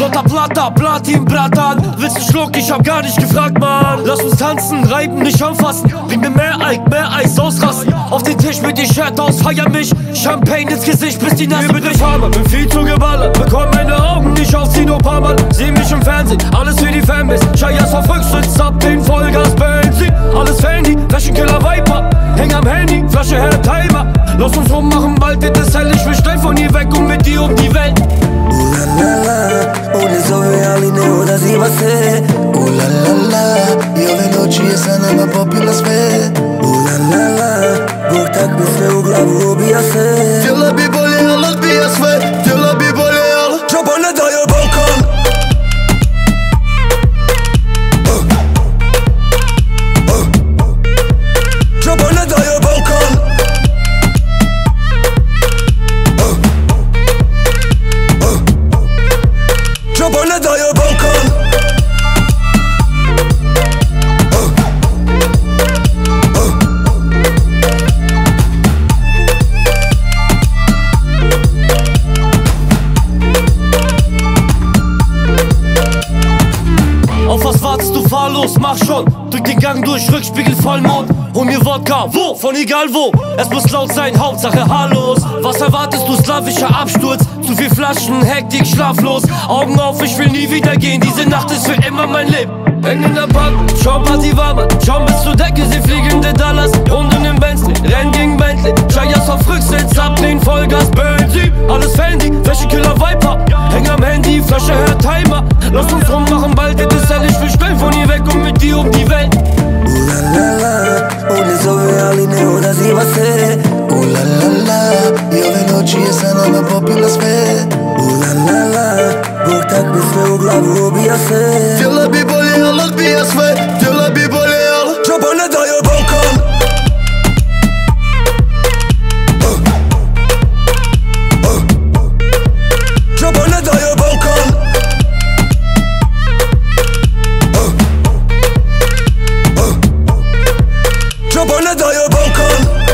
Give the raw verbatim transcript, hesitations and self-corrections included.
Flotter Platter, Platin, Bratan. Willst du Schluck? Ich hab gar nicht gefragt, Mann. Lass uns tanzen, reiben, nicht anfassen. Bring mir mehr Eik, mehr Eis, ausrasten. Auf den Tisch mit die Shirt aus, feier mich. Champagne ins Gesicht, bis die Nase bricht. Bin viel zu geballert, bekomm meine Augen nicht auf, zieh nur paar Mal. Seh mich im Fernsehen, alles für die Fanbase. Chayas auf Rücksitz, ab den Vollgas, Benzin. Alles Fandy, Flaschenkiller Viper. Häng am Handy, Flasche her, Timer. Lass uns rummachen, bald wird es hell. Ich will steil von hier weg und mit dir um die Welt. Ooh la la la, oni zove ali ne odaziva se. Ooh la la la, i ove noći je sa nama popila sve. Ooh la la la, Bog tak mi sve u glavu ubija se. Htjela bi bolje, al odbija sve. Htjela bi bolje, al džaba ne daje Balkan. Džaba ne daje Balkan. Džaba ne daje Balkan. Auf was wartest du, fahr los, mach schon. Drück den Gang durch, Rückspiegel Vollmond. Hol mir Wodka, wo? Von egal wo. Es muss laut sein, Hauptsache Hallos. Was erwartest du, slawischer Absturz? Zu viel Flaschen, Hektik, schlaflos. Augen auf, ich will nie wieder gehen. Diese Nacht ist für immer mein Leben. Häng in der Park, schau Party Warmann. Schau bis zur Decke, sie fliegende Dallas. Runden im Bentley, renn gegen Bentley. Chayas auf Rücksitz, ab den Vollgas, Benzin. Alles Fandy, Flaschenkiller Viper. Häng am Handy, Flasche her, Timer. Lass uns rummachen, bald wird es hell. Ich will schnell von hier weg und mit dir um die Welt. Ooh la la la, oni zove ali ne odaziva se. Ooh la la la, i ove noći je sa nama popila sve. Ooh la la la, Bog tak mi sve u glavu ubija se. Htjela bi bolje, al odbija sve. Htjela bi bolje, al džaba ne daje Balkan. Džaba ne daje Balkan. Džaba ne daje Balkan.